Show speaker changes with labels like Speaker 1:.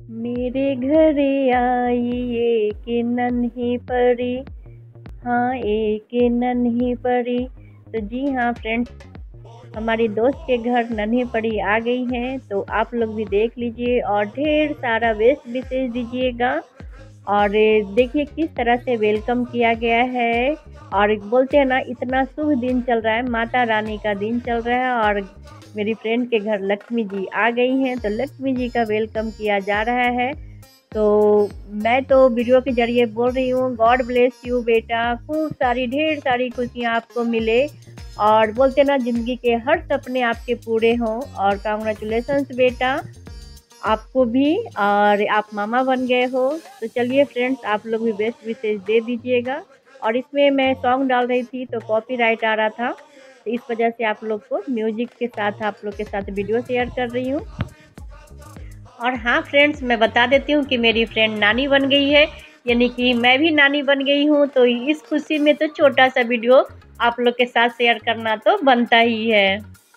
Speaker 1: मेरे घर आई एक नन्ही परी, हाँ एक नन्ही परी। तो जी हाँ फ्रेंड्स, हमारी दोस्त के घर नन्ही परी आ गई हैं, तो आप लोग भी देख लीजिए और ढेर सारा बेस्ट विशेष दीजिएगा। और देखिए किस तरह से वेलकम किया गया है। और बोलते हैं ना, इतना शुभ दिन चल रहा है, माता रानी का दिन चल रहा है और मेरी फ्रेंड के घर लक्ष्मी जी आ गई हैं, तो लक्ष्मी जी का वेलकम किया जा रहा है। तो मैं तो वीडियो के जरिए बोल रही हूँ, गॉड ब्लेस यू बेटा, खूब सारी ढेर सारी खुशियाँ आपको मिले और बोलते ना ज़िंदगी के हर सपने आपके पूरे हों। और कांग्रेचुलेशंस बेटा आपको भी, और आप मामा बन गए हो। तो चलिए फ्रेंड्स, आप लोग भी बेस्ट विशेष दे दीजिएगा। और इसमें मैं सॉन्ग डाल रही थी तो कॉपीराइट आ रहा था, तो इस वजह से आप लोग को म्यूजिक के साथ आप लोग के साथ वीडियो शेयर कर रही हूँ। और हाँ फ्रेंड्स, मैं बता देती हूँ कि मेरी फ्रेंड नानी बन गई है, यानी कि मैं भी नानी बन गई हूँ। तो इस खुशी में तो छोटा सा वीडियो आप लोग के साथ शेयर करना तो बनता ही है।